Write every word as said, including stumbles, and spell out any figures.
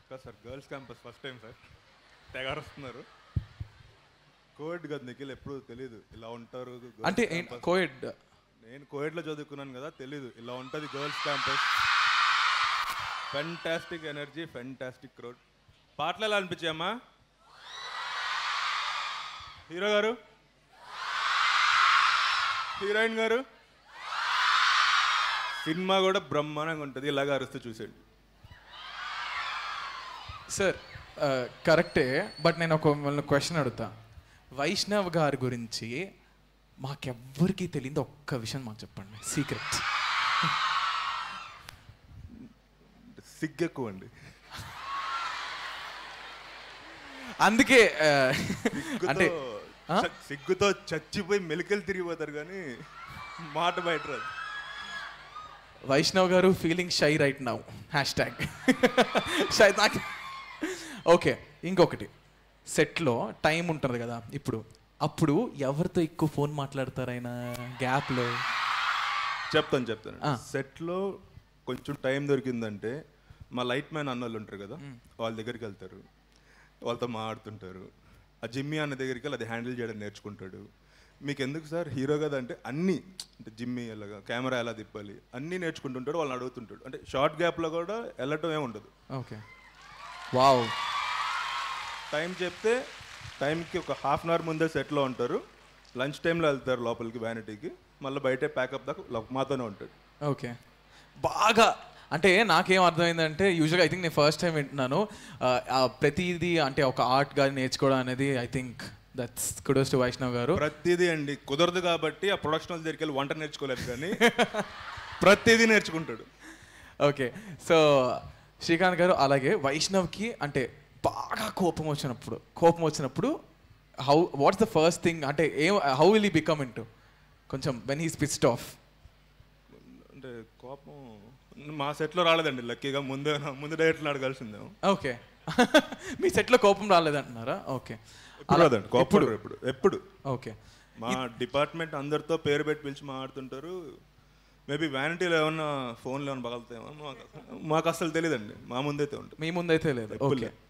కాదు sir, girls campus first time sir. తెగారు వస్తున్నారు. కోవిడ్ కదా నిఖిల్, ఎప్పుడు తెలీదు ఇలా ఉంటారు అంటే కోవిడ్. నేను కోవిడ్లో చదువుకున్నాను కదా, తెలీదు ఇలా ఉంటుంది girls campus. Fantastic energy, fantastic crowd. పాటలు ఎలా అనిపించాయమ్మా? హీరో గారు, హీరోయిన్ గారు, సినిమా కూడా బ్రహ్మాండంగా ఉంటుంది. ఇలాగా అరుస్తూ చూసేయండి సార్. కరెక్టే, బట్ నేను ఒక క్వశ్చన్ అడుగుతా. వైష్ణవ్ గారి గురించి మాకెవ్వరికి తెలియదు ఒక్క విషయం మాకు చెప్పండి, సీక్రెట్. సిగ్గు ఎక్కువ అండి, అందుకే అంటే సిగ్గుతో చచ్చిపోయి మెలికలు తిరిగిపోతారు కానీ మాట బయట రాదు. వైష్ణవ్ గారు feeling shy right now, hashtag shy. నాకు ఓకే, ఇంకొకటి, సెట్లో టైం ఉంటుంది కదా ఇప్పుడు, అప్పుడు ఎవరితో ఎక్కువ ఫోన్ మాట్లాడతారు ఆయన గ్యాప్లో? చెప్తాను చెప్తాను సెట్లో కొంచెం టైం దొరికిందంటే మా లైట్ మ్యాన్ అన్న వాళ్ళు ఉంటారు కదా, వాళ్ళ దగ్గరికి వెళ్తారు, వాళ్ళతో మాట్లాడుతుంటారు. ఆ జిమ్మీ అన్న దగ్గరికి వెళ్ళి అది హ్యాండిల్ చేయడం నేర్చుకుంటాడు. మీకు ఎందుకు సార్ హీరో కదా అంటే అన్నీ, అంటే జిమ్మీ ఎలాగా కెమెరా ఎలా తిప్పాలి అన్నీ నేర్చుకుంటుంటాడు, వాళ్ళని అడుగుతుంటాడు. అంటే షార్ట్ గ్యాప్లో కూడా వెళ్ళటం ఏమి ఉండదు. Okay, wow. టైం చెప్తే టైంకి ఒక హాఫ్ అన్ అవర్ ముందే సెట్లో ఉంటారు. లంచ్ టైంలో వెళ్తారు లోపలికి వ్యానిటీకి, మళ్ళీ బయటే ప్యాకప్ దాకా మాతోనే ఉంటాడు. ఓకే, బాగా. అంటే నాకేం అర్థమైందంటే, యూజువల్గా ఐ థింక్ నేను ఫస్ట్ టైం వింటున్నాను ప్రతిదీ అంటే ఒక ఆర్ట్ కానీ నేర్చుకోవడం అనేది. I think that's kudos to Vaishnav గారు. ప్రతిదీ అండి కుదరదు కాబట్టి ఆ ప్రొడక్షన్ వాళ్ళ దగ్గరికి వెళ్ళి వంట నేర్చుకోలేదు కానీ ప్రతిదీ నేర్చుకుంటాడు. ఓకే, సో శ్రీకాంత్ గారు, అలాగే వైష్ణవ్కి అంటే బాగా కోపం వచ్చినప్పుడు కోపం వచ్చినప్పుడు how what's the first thing, అంటే ఏం how will he become into కొంచెం వెన్ హీస్ పిస్డ్ ఆఫ్? అంటే కోపం మా సెట్లో రాలేదండి లక్కీగా, ముందే ముందు డైరెక్ట్లో అడగాల్సిందే. ఓకే, మీ సెట్లో కోపం రాలేదంటున్నారా? ఓకే, రాదండి కోపం ఎప్పుడు ఎప్పుడు. ఓకే, మా డిపార్ట్మెంట్ అందరితో పేరు పెట్టి పిలిచి మాట్లాడుతుంటారు. మేబీ వ్యానిటీలో ఏమన్నా ఫోన్లో ఏమన్నా పగలుతాయేమో మాకు అసలు తెలియదండి, మా ముందైతే ఉంటుంది. మీ ముందైతే లేదు. ఓకే.